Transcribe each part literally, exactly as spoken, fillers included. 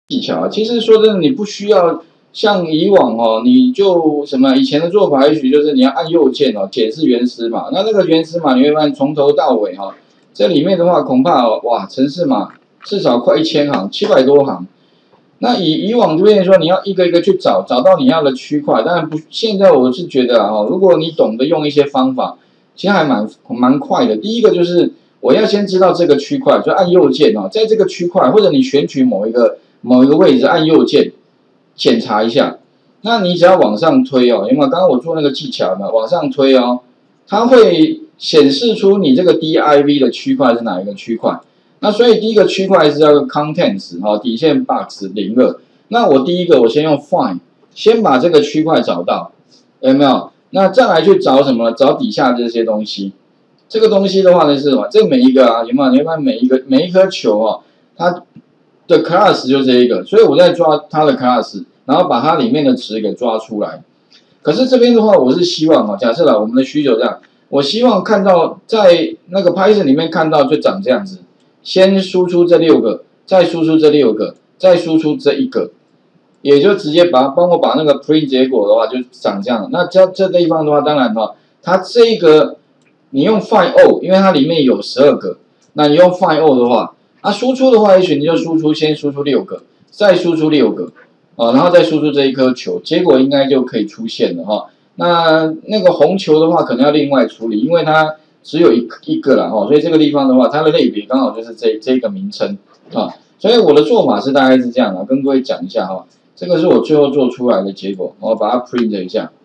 技巧啊。其实说真的，你不需要像以往哦，你就什么以前的做法，也许就是你要按右键哦，解释原始码。那那个原始码你会发现从头到尾哈、哦，这里面的话恐怕哦，哇，程式码至少快一千行，七百多行。那以以往就变成说你要一个一个去找，找到你要的区块。当然不，现在我是觉得啊，哈，如果你懂得用一些方法，其实还蛮蛮快的。第一个就是我要先知道这个区块，就按右键哦，在这个区块或者你选取某一个某一个位置按右键检查一下。那你只要往上推哦，因为刚刚我做那个技巧嘛，往上推哦，它会显示出你这个 div 的区块是哪一个区块。那所以第一个区块是叫做 contents 哈，底线 box 零二。那我第一个我先用 find， 先把这个区块找到，有没有？那再来去找什么？找底下这些东西。这个东西的话呢是什么？这每一个啊，有没有？你会发现每一个每一颗球哦，它的 class 就这一个，所以我在抓它的 class， 然后把它里面的值给抓出来。可是这边的话，我是希望啊，假设了我们的需求这样，我希望看到在那个 Python 里面看到就长这样子。先输出这六个，再输出这六个，再输出这一个，也就直接把帮我把那个 print 结果的话就长这样。那这这地方的话，当然哈，它这个你用 find all， 因为它里面有十二个，那你用 find all 的话，那输出的话，也许你就输出先输出六个，再输出六个，啊，然后再输出这一颗球，结果应该就可以出现了哈。那那个红球的话，可能要另外处理，因为它只有一一个啦哈，所以这个地方的话，它的类别刚好就是这这个名称啊，所以我的做法是大概是这样的，跟各位讲一下哈，这个是我最后做出来的结果，我把它 print 一下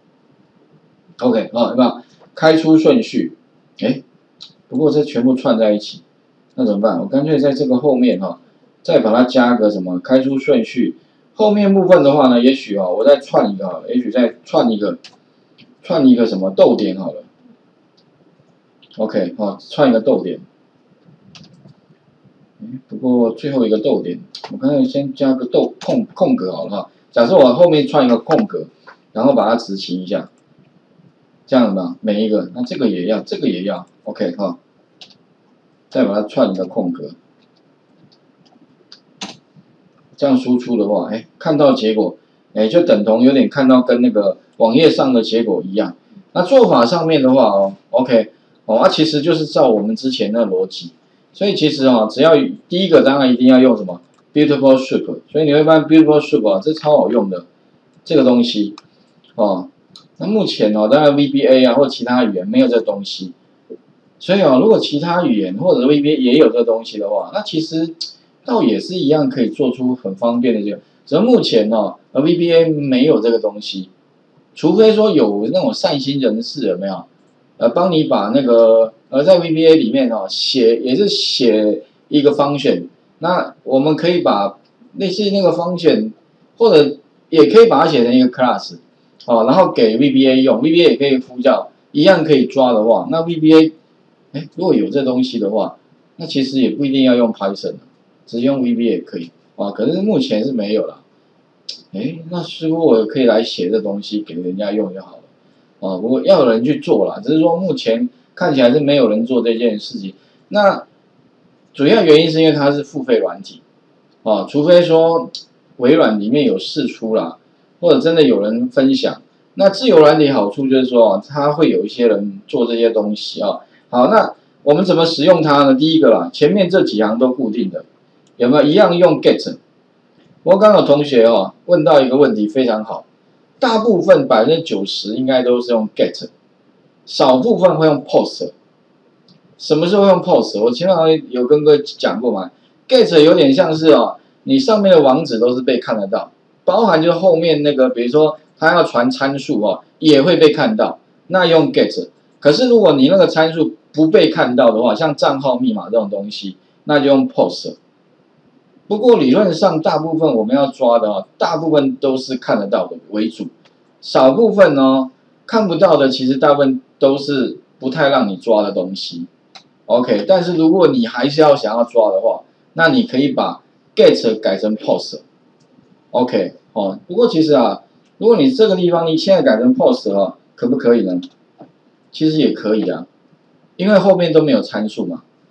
，OK 啊，有没有开出顺序？哎，不过这全部串在一起，那怎么办？我干脆在这个后面哈，再把它加个什么开出顺序，后面部分的话呢，也许啊，我再串一个好了，也许再串一个串一个什么逗点好了。OK， 好，串一个逗点。不过最后一个逗点，我看看先加个逗空空格好了哈。假设我后面串一个空格，然后把它执行一下，这样的每一个，那这个也要，这个也要 ，OK 哈。再把它串一个空格，这样输出的话，哎，看到结果，哎，就等同有点看到跟那个网页上的结果一样。那做法上面的话哦 ，OK。哦，啊，其实就是照我们之前的逻辑，所以其实哦，只要第一个当然一定要用什么 Beautiful Soup， 所以你会发现 Beautiful Soup 啊，这超好用的这个东西哦。那目前哦，当然 V B A 啊或其他语言没有这东西，所以哦，如果其他语言或者 V B A 也有这东西的话，那其实倒也是一样可以做出很方便的这个。只是目前哦 ，V B A 没有这个东西，除非说有那种善心人士有没有？呃，帮你把那个呃，在 V B A 里面哦，写也是写一个 function， 那我们可以把类似那个 function， 或者也可以把它写成一个 class， 哦，然后给 V B A 用 ，V B A 也可以呼叫，一样可以抓的话，那 V B A， 哎，如果有这东西的话，那其实也不一定要用 Python， 直接用 V B A 也可以，啊，可是目前是没有啦，哎，那似乎我可以来写这东西给人家用就好了。啊，不过要有人去做啦，只是说目前看起来是没有人做这件事情。那主要原因是因为它是付费软体，啊，除非说微软里面有释出啦，或者真的有人分享。那自由软体好处就是说，它会有一些人做这些东西啊。好，那我们怎么使用它呢？第一个啦，前面这几行都固定的，有没有一样用 get？ 我刚有同学哦问到一个问题非常好。大部分百分之九十应该都是用 get， 少部分会用 post。什么时候用 post？ 我前面有跟各位讲过嘛 ，get 有点像是哦，你上面的网址都是被看得到，包含就后面那个，比如说它要传参数哦，也会被看到，那用 get。可是如果你那个参数不被看到的话，像账号密码这种东西，那就用 post。不过理论上，大部分我们要抓的啊，大部分都是看得到的为主，少部分呢看不到的，其实大部分都是不太让你抓的东西。OK， 但是如果你还是要想要抓的话，那你可以把 get 改成 post。OK， 哦，不过其实啊，如果你这个地方你现在改成 post 的话，可不可以呢？其实也可以啊，因为后面都没有参数嘛。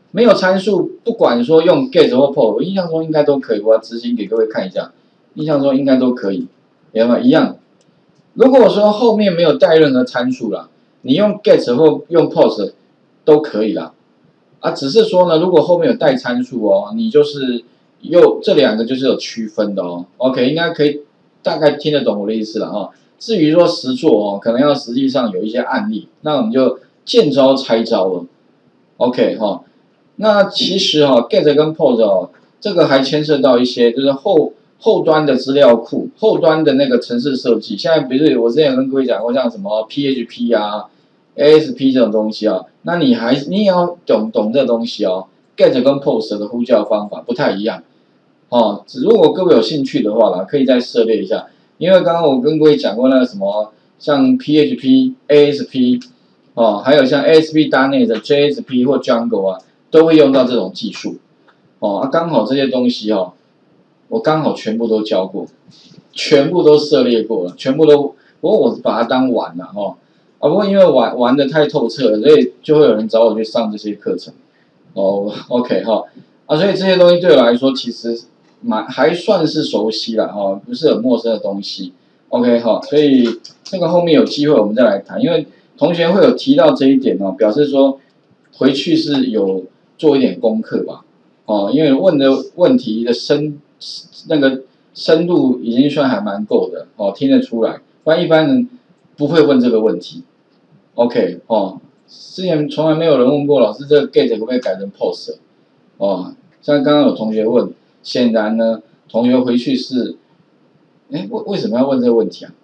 没有参数，不管说用 get 或 post， 我印象中应该都可以。我要执行给各位看一下，印象中应该都可以，有没有一样？如果说后面没有带任何参数啦，你用 get 或用 post 都可以啦。啊，只是说呢，如果后面有带参数哦，你就是又这两个就是有区分的哦。OK， 应该可以大概听得懂我的意思了哈。至于说实作哦，可能要实际上有一些案例，那我们就见招拆招了。OK 哈，那其实哈 get 跟 post 哦，这个还牵涉到一些就是后后端的资料库，后端的那个程式设计。现在比如我之前跟各位讲过，像什么 P H P 啊、A S P 这种东西啊，那你还你也要懂懂这东西哦。get 跟 post 的呼叫方法不太一样哦。如果各位有兴趣的话啦，可以再涉猎一下。因为刚刚我跟各位讲过那个什么，像 P H P、A S P 哦，还有像 A S P 搭内的 J S P 或 Django 啊，都会用到这种技术哦。啊，刚好这些东西哦，我刚好全部都教过，全部都涉猎过了，全部都，不过我把它当玩了哦。啊，不过因为玩玩的太透彻了，所以就会有人找我去上这些课程哦。OK 哈、哦，啊，所以这些东西对我来说其实。蛮还算是熟悉了哦，不是很陌生的东西。OK 哈、哦，所以这个后面有机会我们再来谈，因为同学会有提到这一点哦，表示说回去是有做一点功课吧。哦，因为问的问题的深那个深度已经算还蛮够的哦，听得出来，不然一般人不会问这个问题。OK 哦，之前从来没有人问过老师这个 get 可不可以改成 post 哦，像刚刚有同学问。显然呢，同学回去是，哎，为为什么要问这个问题啊？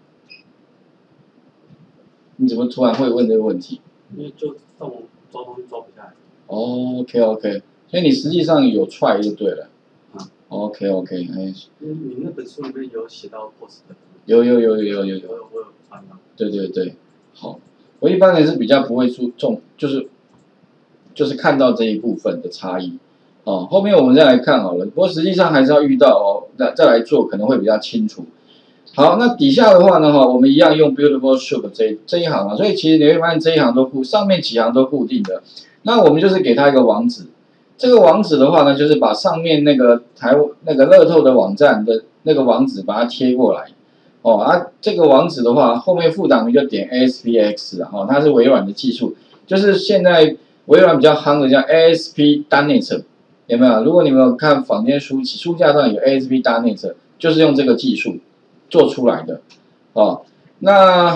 你怎么突然会问这个问题？ 因为就这种抓东西抓不下来。 哦 ，OK OK， 所以你实际上有 try 就对了。 啊 ，OK OK， 哎。 因为你那本书里面有写到 post 的。 有有有有有有。 我有我有翻到。 对对对，好，我一般人是比较不会注重，就是就是看到这一部分的差异。哦，后面我们再来看好了。不过实际上还是要遇到哦，再再来做可能会比较清楚。好，那底下的话呢，哈，我们一样用 Beautiful Soup 这这一行啊，所以其实你会发现这一行都固，上面几行都固定的。那我们就是给它一个网址，这个网址的话呢，就是把上面那个台那个乐透的网站的那个网址把它贴过来。哦啊，这个网址的话，后面副档名就点 A S P X 啊，哦，它是微软的技术，就是现在微软比较夯的叫 A S P dot net。有没有？如果你们有看坊间书籍，书架上有 A S P dot net， 就是用这个技术做出来的。哦，那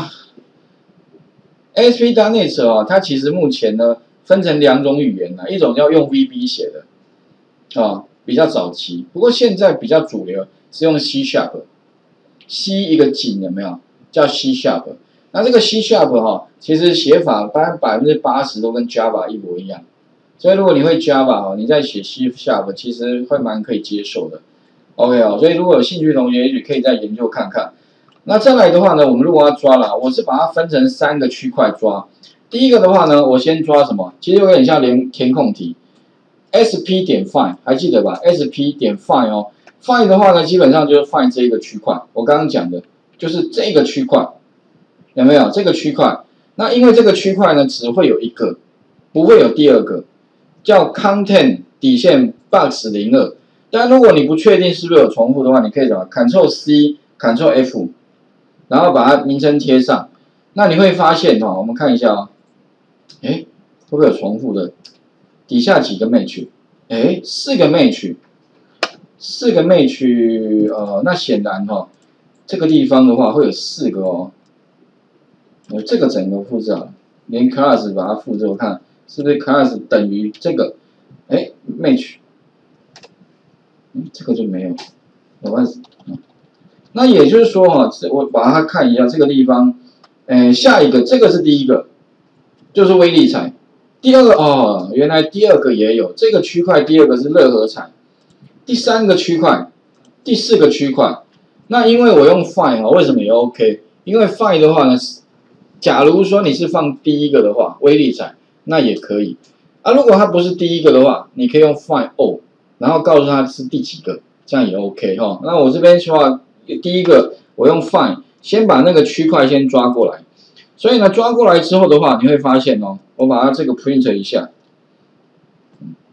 A S P dot net 哦，它其实目前呢分成两种语言啊，一种叫用 V B 写的，啊、哦，比较早期。不过现在比较主流是用 C Sharp，C 一个井有没有？叫 C Sharp。那这个 C Sharp 哈、哦，其实写法大概百分之八十都跟 Java 一模一样。所以如果你会 Java 哦，你在写 C Sharp 其实会蛮可以接受的。OK 哦，所以如果有兴趣的同学，也许可以再研究看看。那再来的话呢，我们如果要抓了，我是把它分成三个区块抓。第一个的话呢，我先抓什么？其实有点像连填空题 ，S P 点 find 还记得吧 ？S P 点 find 哦 ，find 的话呢，基本上就是 find 这一个区块。我刚刚讲的就是这个区块，有没有这个区块？那因为这个区块呢，只会有一个，不会有第二个。叫 content 底线 box 零二，但如果你不确定是不是有重复的话，你可以怎么 Ctrl C、Ctrl F， 然后把它名称贴上。那你会发现哦，我们看一下哦，哎，会不会有重复的？底下几个 match？ 哎，四个 match， 四个 match， 呃，那显然哈、哦，这个地方的话会有四个哦。我这个整个复制啊，连 class 把它复制，我看。是不是 class 等于这个？哎 ，match， 嗯，这个就没有，没关系。那也就是说哈，我把它看一下这个地方，哎，下一个这个是第一个，就是威力彩。第二个哦，原来第二个也有这个区块，第二个是热合彩。第三个区块，第四个区块。那因为我用 find 啊，为什么也 OK？ 因为 find 的话呢，假如说你是放第一个的话，威力彩。那也可以啊，如果它不是第一个的话，你可以用 find all， 然后告诉他是第几个，这样也 OK 哈、哦。那我这边的话，第一个我用 find， 先把那个区块先抓过来，所以呢抓过来之后的话，你会发现哦，我把它这个 print 一下，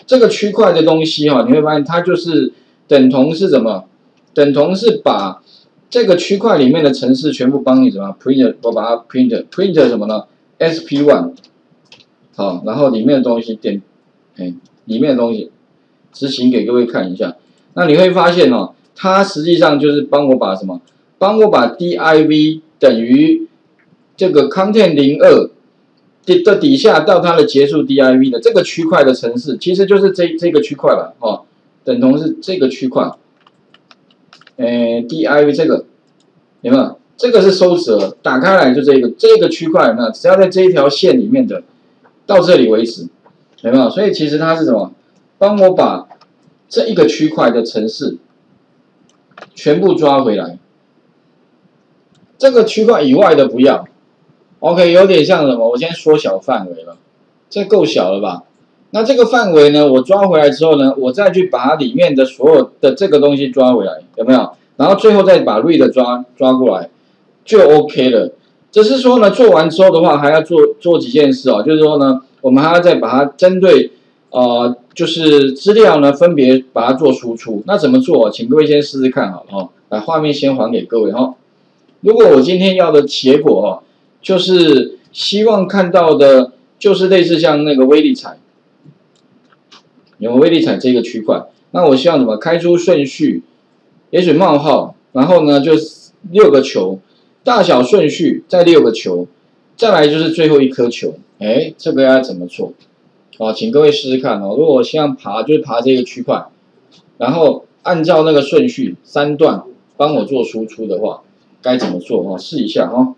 这个区块的东西哈、哦，你会发现它就是等同是什么？等同是把这个区块里面的程式全部帮你什么 print， 我把它 print print 什么呢 ？S P 一， 好，然后里面的东西点，哎，里面的东西执行给各位看一下。那你会发现哦，它实际上就是帮我把什么？帮我把 div 等于这个 content 零二的底下到它的结束 div 的这个区块的程式，其实就是这这个区块了哦，等同是这个区块。诶 ，div 这个有没有？这个是收值额，打开来就这个这个区块有没有？只要在这一条线里面的，到这里为止，有没有？所以其实它是什么？帮我把这一个区块的程式全部抓回来，这个区块以外的不要。OK， 有点像什么？我先缩小范围了，这够小了吧？那这个范围呢，我抓回来之后呢，我再去把它里面的所有的这个东西抓回来，有没有？然后最后再把 read 抓抓过来，就 OK 了。只是说呢，做完之后的话，还要做做几件事哦，就是说呢，我们还要再把它针对呃，就是资料呢，分别把它做输出。那怎么做？请各位先试试看好了哦。来，画面先还给各位哈。如果我今天要的结果哦，就是希望看到的，就是类似像那个威力彩。有威力彩这个区块，那我希望怎么开出顺序，也许冒号，然后呢就六个球，大小顺序再六个球，再来就是最后一颗球，哎，这个要怎么做？好，请各位试试看哦。如果我希望爬，就是爬这个区块，然后按照那个顺序三段帮我做输出的话，该怎么做哦？试一下哈、哦。